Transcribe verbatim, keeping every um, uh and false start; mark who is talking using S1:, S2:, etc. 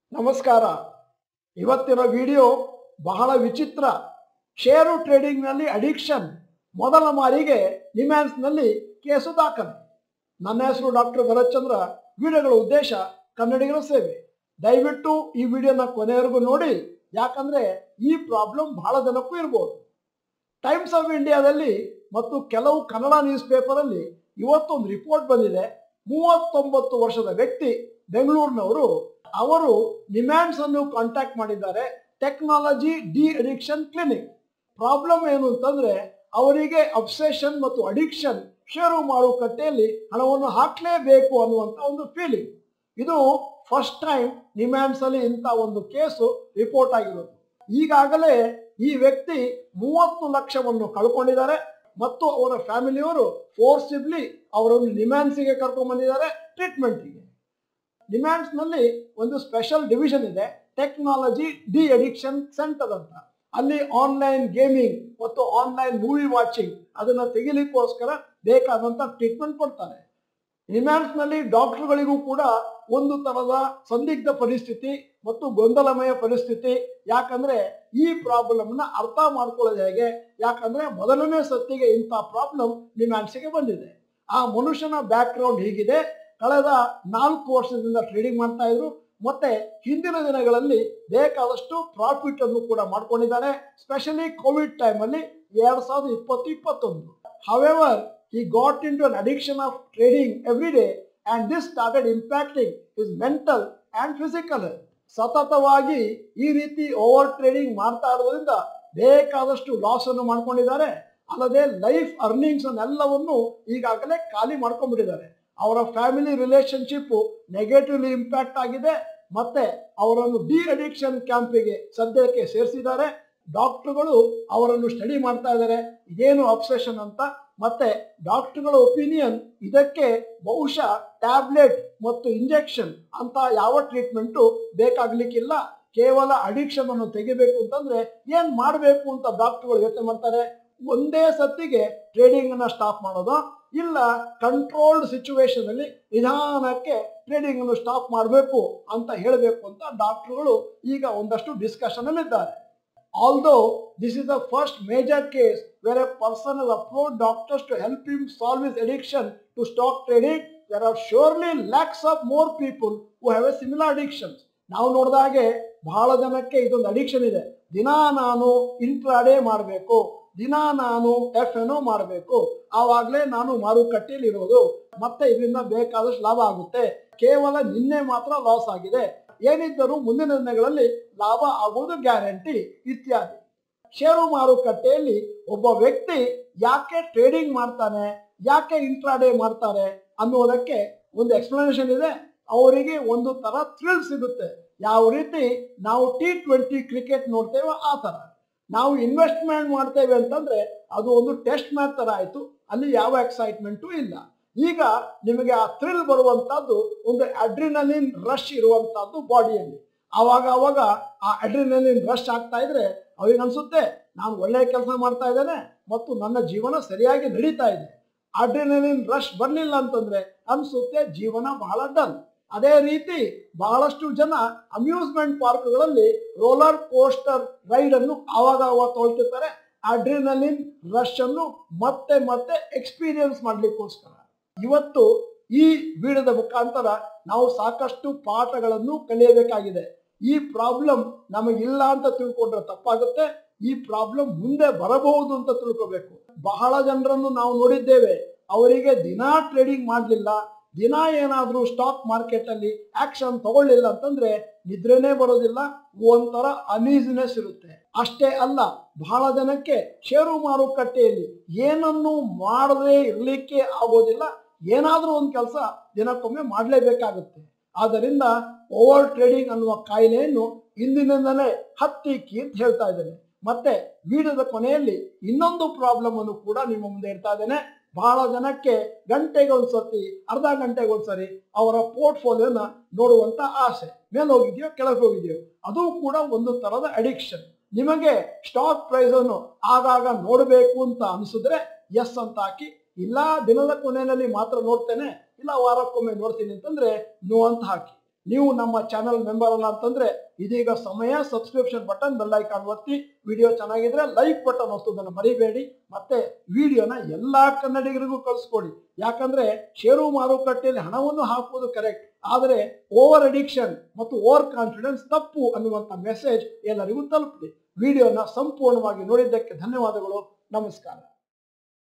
S1: ನಮಸ್ಕಾರ. ಇವತ್ತಿನ ವಿಡಿಯೋ ಬಹಳ ವಿಚಿತ್ರ. ಷೇರು ಟ್ರೇಡಿಂಗ್ ನಲ್ಲಿ ಅಡಿಕ್ಷನ್ ಮೊದಲ ಮಾರಿಗೆ ನಿಮ್ಹಾನ್ಸ್ ನಲ್ಲಿ ಕೇಸು ದಾಖಲೆ. ನನ್ನ ಹೆಸರು ಡಾಕ್ಟರ್ ಭರತ್ ಚಂದ್ರ. ವಿಡಿಯೋಗಳ ಉದ್ದೇಶ ಕನ್ನಡಿಗರ ಸೇವೆ. ದಯವಿಟ್ಟು ಈ ವಿಡಿಯೋನ ಕೊನೆವರೆಗೂ ನೋಡಿ, ಯಾಕಂದ್ರೆ ಈ ಪ್ರಾಬ್ಲಮ್ ಬಹಳ ಜನಕ್ಕೂ ಇರಬಹುದು. ಟೈಮ್ಸ್ ಆಫ್ ಇಂಡಿಯಾದಲ್ಲಿ ಮತ್ತು ಕೆಲವು ಕನ್ನಡ ನ್ಯೂಸ್ ಪೇಪರ್ ಅಲ್ಲಿ ಇವತ್ತೊಂದು ರಿಪೋರ್ಟ್ ಬಂದಿದೆ. ಮೂವತ್ತೊಂಬತ್ತು ವರ್ಷದ ವ್ಯಕ್ತಿ, ಬೆಂಗಳೂರಿನವರು, ಅವರು ನಿಮ್ಹಾನ್ಸ್ ಅನ್ನು ಕಾಂಟ್ಯಾಕ್ಟ್ ಮಾಡಿದ್ದಾರೆ. Technology de addiction clinic. Problem ಏನು ಅಂತಂದ್ರೆ, ಅವರಿಗೆ ಅಬ್ಸೆಷನ್ ಮತ್ತು ಅಡಿಕ್ಷನ್ ಷೇರು ಮಾರುಕಟ್ಟೆಯಲ್ಲಿ ಹಣವನ್ನು ಹಾಕಲೇಬೇಕು ಅನ್ನುವಂತ ಒಂದು ಫೀಲಿಂಗ್. ಇದು ಫಸ್ಟ್ ಟೈಮ್ ನಿಮ್ಹಾನ್ಸ್ ಅಲ್ಲಿ ಇಂಥ ಒಂದು ಕೇಸು ರಿಪೋರ್ಟ್ ಆಗಿರೋದು. ಈಗಾಗಲೇ ಈ ವ್ಯಕ್ತಿ ಮೂವತ್ತು ಲಕ್ಷವನ್ನು ಕಳ್ಕೊಂಡಿದ್ದಾರೆ ಮತ್ತು ಅವರ ಫ್ಯಾಮಿಲಿಯವರು ಫೋರ್ಸಿಬ್ಲಿ ಅವರನ್ನು ನಿಮ್ಹಾನ್ಸ್ಗೆ ಕರ್ಕೊಂಡು ಬಂದಿದ್ದಾರೆ ಟ್ರೀಟ್ಮೆಂಟ್ಗೆ. ನಿಮ್ಹಾನ್ಸ್ ನಲ್ಲಿ ಒಂದು ಸ್ಪೆಷಲ್ ಡಿವಿಷನ್ ಇದೆ, ಟೆಕ್ನಾಲಜಿ ಡಿ ಅಡಿಕ್ಷನ್ ಸೆಂಟರ್ ಅಂತ. ಅಲ್ಲಿ ಆನ್ಲೈನ್ ಗೇಮಿಂಗ್ ಮತ್ತು ಆನ್ಲೈನ್ ಮೂವಿ ವಾಚಿಂಗ್ ಅದನ್ನ ತೆಗಿಲಿಕ್ಕೋಸ್ಕರ ಬೇಕಾದಂತ ಟ್ರೀಟ್ಮೆಂಟ್ ಕೊಡ್ತಾರೆ. ನಿಮ್ಹಾನ್ಸ್ ನಲ್ಲಿ ಡಾಕ್ಟರ್ಗಳಿಗೂ ಕೂಡ ಒಂದು ತರದ ಸಂದಿಗ್ಧ ಪರಿಸ್ಥಿತಿ ಮತ್ತು ಗೊಂದಲಮಯ ಪರಿಸ್ಥಿತಿ. ಯಾಕಂದ್ರೆ ಈ ಪ್ರಾಬ್ಲಮ್ ನ ಅರ್ಥ ಮಾಡ್ಕೊಳ್ಳೋದು ಹೇಗೆ? ಯಾಕಂದ್ರೆ ಮೊದಲನೇ ಸತ್ತಿಗೆ ಇಂಥ ಪ್ರಾಬ್ಲಮ್ ನಿಮ್ಹಾನ್ಸ್ಗೆ ಬಂದಿದೆ. ಆ ಮನುಷ್ಯನ ಬ್ಯಾಕ್ ಗ್ರೌಂಡ್ ಹೀಗಿದೆ. ಕಳೆದ ನಾಲ್ಕು ವರ್ಷದಿಂದ ಟ್ರೇಡಿಂಗ್ ಮಾಡ್ತಾ ಇದ್ರು. ಮತ್ತೆ ಹಿಂದಿನ ದಿನಗಳಲ್ಲಿ ಬೇಕಾದಷ್ಟು ಪ್ರಾಫಿಟ್ ಅನ್ನು ಕೂಡ ಮಾಡ್ಕೊಂಡಿದ್ದಾರೆ, ಸ್ಪೆಷಲಿ ಕೋವಿಡ್ ಟೈಮ್ ಅಲ್ಲಿ ಎರಡ್ ಸಾವಿರದ ಇಪ್ಪತ್ತು ಇಪ್ಪತ್ತೊಂದು. However he got into an addiction of trading every day and this started impacting his mental and physical health. ಸತತವಾಗಿ ಈ ರೀತಿ ಓವರ್ ಟ್ರೇಡಿಂಗ್ ಮಾಡ್ತಾ ಇರೋದ್ರಿಂದ ಬೇಕಾದಷ್ಟು ಲಾಸ್ ಅನ್ನು ಮಾಡ್ಕೊಂಡಿದ್ದಾರೆ. ಅಲ್ಲದೆ ಲೈಫ್ ಅರ್ನಿಂಗ್ಸ್ ಅನ್ನೆಲ್ಲವನ್ನು ಈಗಾಗಲೇ ಖಾಲಿ ಮಾಡ್ಕೊಂಡ್ಬಿಟ್ಟಿದ್ದಾರೆ. ಅವರ ಫ್ಯಾಮಿಲಿ ರಿಲೇಶನ್ಶಿಪ್ ನೆಗೆಟಿವ್ಲಿ ಇಂಪ್ಯಾಕ್ಟ್ ಆಗಿದೆ. ಮತ್ತೆ ಅವರನ್ನು ಡಿ ಅಡಿಕ್ಷನ್ ಕ್ಯಾಂಪಿಗೆ ಸದ್ಯಕ್ಕೆ ಸೇರಿಸಿದ್ದಾರೆ. ಡಾಕ್ಟರ್ಗಳು ಅವರನ್ನು ಸ್ಟಡಿ ಮಾಡ್ತಾ ಇದ್ದಾರೆ, ಇದೇನು ಅಬ್ಸೆಷನ್ ಅಂತ. ಮತ್ತೆ ಡಾಕ್ಟರ್ಗಳ ಒಪಿನಿಯನ್, ಇದಕ್ಕೆ ಬಹುಶಃ ಟ್ಯಾಬ್ಲೆಟ್ ಮತ್ತು ಇಂಜೆಕ್ಷನ್ ಅಂತ ಯಾವ ಟ್ರೀಟ್ಮೆಂಟು ಬೇಕಾಗ್ಲಿಕ್ಕಿಲ್ಲ, ಕೇವಲ ಅಡಿಕ್ಷನ್ ಅನ್ನು ತೆಗಿಬೇಕು ಅಂತಂದ್ರೆ ಏನ್ ಮಾಡಬೇಕು ಅಂತ ಡಾಕ್ಟರ್ಗಳು ಯೋಚನೆ ಮಾಡ್ತಾರೆ. ಒಂದೇ ಸತ್ತಿಗೆ ಟ್ರೇಡಿಂಗ್ ಅನ್ನ ಸ್ಟಾಪ್ ಮಾಡೋದು, ಇಲ್ಲ ಕಂಟ್ರೋಲ್ಡ್ ಸಿಚುವೇಶನ್ ಅಲ್ಲಿ ನಿಧಾನಕ್ಕೆ ಟ್ರೇಡಿಂಗ್ ಅನ್ನು ಸ್ಟಾಪ್ ಮಾಡಬೇಕು ಅಂತ ಹೇಳಬೇಕು ಅಂತ ಡಾಕ್ಟರ್ಗಳು ಈಗ ಒಂದಷ್ಟು ಡಿಸ್ಕಷನ್ ಅಲ್ಲಿ ಇದ್ದಾರೆ. Although this is the first major case where a person has approached doctors to help him solve his addiction to stock trading, there are surely lakhs of more people who have a similar addictions. ನಾವು ನೋಡಿದಾಗೆ ಬಹಳ ಜನಕ್ಕೆ ಇದೊಂದು addiction ಇದೆ. ದಿನ ನಾನು intraday ಮಾಡಬೇಕು, ದಿನ ನಾನು ಎಫ್ ಎನ್ ಓ ಮಾಡಬೇಕು, ಆವಾಗಲೇ ನಾನು ಮಾರುಕಟ್ಟೆಯಲ್ಲಿ ಇರೋದು, ಮತ್ತೆ ಇದರಿಂದ ಬೇಕಾದಷ್ಟು ಲಾಭ ಆಗುತ್ತೆ. ಕೇವಲ ನಿನ್ನೆ ಮಾತ್ರ ಲಾಸ್ ಆಗಿದೆ, ಏನಿದ್ದರೂ ಮುಂದಿನ ದಿನಗಳಲ್ಲಿ ಲಾಭ ಆಗುವುದು ಗ್ಯಾರಂಟಿ ಇತ್ಯಾದಿ. ಷೇರು ಮಾರುಕಟ್ಟೆಯಲ್ಲಿ ಒಬ್ಬ ವ್ಯಕ್ತಿ ಯಾಕೆ ಟ್ರೇಡಿಂಗ್ ಮಾಡ್ತಾನೆ, ಯಾಕೆ ಇಂಟ್ರಾಡೇ ಮಾಡ್ತಾರೆ ಅನ್ನೋದಕ್ಕೆ ಒಂದು ಎಕ್ಸ್ಪ್ಲನೇಷನ್ ಇದೆ. ಅವರಿಗೆ ಒಂದು ತರ ಥ್ರಿಲ್ ಸಿಗುತ್ತೆ. ಯಾವ ರೀತಿ ನಾವು ಟಿ ಟ್ವೆಂಟಿ ಕ್ರಿಕೆಟ್ ನೋಡ್ತೇವೆ ಆ ತರ. ನಾವು ಇನ್ವೆಸ್ಟ್ಮೆಂಟ್ ಮಾಡ್ತೇವೆ ಅಂತಂದ್ರೆ ಅದು ಒಂದು ಟೆಸ್ಟ್ ಮ್ಯಾಚ್ ತರ ಆಯ್ತು, ಅಲ್ಲಿ ಯಾವ ಎಕ್ಸೈಟ್ಮೆಂಟು ಇಲ್ಲ. ಈಗ ನಿಮಗೆ ಆ ಥ್ರಿಲ್ ಬರುವಂತದ್ದು ಒಂದು ಅಡ್ರಿನಲಿನ್ ರಶ್ ಇರುವಂತದ್ದು ಬಾಡಿಯಲ್ಲಿ. ಆವಾಗ ಅವಾಗ ಆ ಅಡ್ರಿನಲಿನ್ ರಶ್ ಆಗ್ತಾ ಇದ್ರೆ ಅವ್ರಿಗೆ ಅನ್ಸುತ್ತೆ ನಾನು ಒಳ್ಳೆಯ ಕೆಲಸ ಮಾಡ್ತಾ ಇದ್ದೇನೆ ಮತ್ತು ನನ್ನ ಜೀವನ ಸರಿಯಾಗಿ ನಡೀತಾ ಇದೆ. ಅಡ್ರಿನಲಿನ್ ರಶ್ ಬರ್ಲಿಲ್ಲ ಅಂತಂದ್ರೆ ಅನ್ಸುತ್ತೆ ಜೀವನ ಬಹಳ ಡಲ್. ಅದೇ ರೀತಿ ಬಹಳಷ್ಟು ಜನ ಅಮ್ಯೂಸ್ಮೆಂಟ್ ಪಾರ್ಕ್ಗಳಲ್ಲಿ ರೋಲರ್ ಕೋಸ್ಟರ್ ರೈಡ್ ಅನ್ನು ಆವಾಗ ಆವಾಗ ತೊಳ್ತಿರ್ತಾರೆ, ಅಡ್ರಿನಲಿನ್ ರಶ್ ಅನ್ನು ಮತ್ತೆ ಮತ್ತೆ ಎಕ್ಸ್ಪೀರಿಯನ್ಸ್ ಮಾಡ್ಲಿಕ್ಕೋಸ್ಕರ. ಇವತ್ತು ಈ ವಿಡಿಯೋದ ಮುಖಾಂತರ ನಾವು ಸಾಕಷ್ಟು ಪಾಠಗಳನ್ನು ಕಲಿಯಬೇಕಾಗಿದೆ. ಈ ಪ್ರಾಬ್ಲಮ್ ನಮಗಿಲ್ಲ ಅಂತ ತಿಳ್ಕೊಂಡ್ರೆ ತಪ್ಪಾಗುತ್ತೆ. ಈ ಪ್ರಾಬ್ಲಮ್ ಮುಂದೆ ಬರಬಹುದು ಅಂತ ತಿಳ್ಕೋಬೇಕು. ಬಹಳ ಜನರನ್ನು ನಾವು ನೋಡಿದ್ದೇವೆ, ಅವರಿಗೆ ದಿನಾ ಟ್ರೇಡಿಂಗ್ ಮಾಡಲಿಲ್ಲ, ದಿನ ಏನಾದ್ರೂ ಸ್ಟಾಕ್ ಮಾರ್ಕೆಟ್ ಅಲ್ಲಿ ಆಕ್ಷನ್ ತಗೊಳ್ಳಿಲ್ಲ ಅಂತಂದ್ರೆ ನಿದ್ರೆನೇ ಬರೋದಿಲ್ಲ, ಒಂಥರ ಅನೀಸಿನೆಸ್ ಇರುತ್ತೆ. ಅಷ್ಟೇ ಅಲ್ಲ, ಬಹಳ ಜನಕ್ಕೆ ಷೇರು ಮಾರುಕಟ್ಟೆಯಲ್ಲಿ ಏನನ್ನು ಮಾಡದೇ ಇರ್ಲಿಕ್ಕೆ ಆಗೋದಿಲ್ಲ, ಏನಾದ್ರೂ ಒಂದು ಕೆಲಸ ದಿನಕ್ಕೊಮ್ಮೆ ಮಾಡಲೇಬೇಕಾಗುತ್ತೆ. ಆದ್ದರಿಂದ ಓವರ್ ಟ್ರೇಡಿಂಗ್ ಅನ್ನುವ ಕಾಯಿಲೆಯನ್ನು ಇಂದಿನಿಂದಲೇ ಹತ್ತಿಕ್ಕಿ ಅಂತ ಹೇಳ್ತಾ ಇದ್ದೇನೆ. ಮತ್ತೆ ವಿಡಿಯೋದ ಕೊನೆಯಲ್ಲಿ ಇನ್ನೊಂದು ಪ್ರಾಬ್ಲಮ್ ಅನ್ನು ಕೂಡ ನಿಮ್ಮ ಮುಂದೆ ಇಡ್ತಾ ಇದ್ದೇನೆ. ಬಹಳ ಜನಕ್ಕೆ ಗಂಟೆಗೊಂದ್ಸತಿ, ಅರ್ಧ ಗಂಟೆಗೊಂದ್ಸರಿ ಅವರ ಪೋರ್ಟ್ಫೋಲಿಯೋನ ನೋಡುವಂತ ಆಸೆ. ಮೇಲೆ ಹೋಗಿದೆಯೋ ಕೆಳಗೆ ಹೋಗಿದೆಯೋ, ಅದು ಕೂಡ ಒಂದು ತರದ ಅಡಿಕ್ಷನ್. ನಿಮಗೆ ಸ್ಟಾಕ್ ಪ್ರೈಸ್ ಅನ್ನು ಆಗಾಗ ನೋಡಬೇಕು ಅಂತ ಅನಿಸಿದ್ರೆ ಎಸ್ ಅಂತ ಹಾಕಿ, ಇಲ್ಲ ದಿನದ ಕೊನೆಯಲ್ಲಿ ಮಾತ್ರ ನೋಡ್ತೇನೆ, ಇಲ್ಲ ವಾರಕ್ಕೊಮ್ಮೆ ನೋಡ್ತೀನಿ ಅಂತಂದ್ರೆ ನೋ ಅಂತ ಹಾಕಿ. ನೀವು ನಮ್ಮ ಚಾನಲ್ ಮೆಂಬರ್ ಅಲ್ಲ ಅಂತಂದ್ರೆ ಇದೀಗ ಸಮಯ ಸಬ್ಸ್ಕ್ರಿಪ್ಷನ್ ಬಟನ್ ಬೆಲ್ ಐಕಾನ್ ಒತ್ತಿ ವಿಡಿಯೋ ಚೆನ್ನಾಗಿದ್ರೆ ಲೈಕ್ ಬಟನ್ ಒತ್ತೋದನ್ನು ಮರಿಬೇಡಿ. ಮತ್ತೆ ವಿಡಿಯೋನ ಎಲ್ಲಾ ಕನ್ನಡಿಗರಿಗೂ ಕಳಿಸ್ಕೊಡಿ. ಯಾಕಂದ್ರೆ ಷೇರು ಮಾರುಕಟ್ಟೆಯಲ್ಲಿ ಹಣವನ್ನು ಹಾಕುವುದು ಕರೆಕ್ಟ್, ಆದರೆ ಓವರ್ ಅಡಿಕ್ಷನ್ ಮತ್ತು ಓವರ್ ಕಾನ್ಫಿಡೆನ್ಸ್ ತಪ್ಪು ಅನ್ನುವಂಥ ಮೆಸೇಜ್ ಎಲ್ಲರಿಗೂ ತಲುಪಲಿ. ವಿಡಿಯೋನ ಸಂಪೂರ್ಣವಾಗಿ ನೋಡಿದ್ದಕ್ಕೆ ಧನ್ಯವಾದಗಳು. ನಮಸ್ಕಾರ.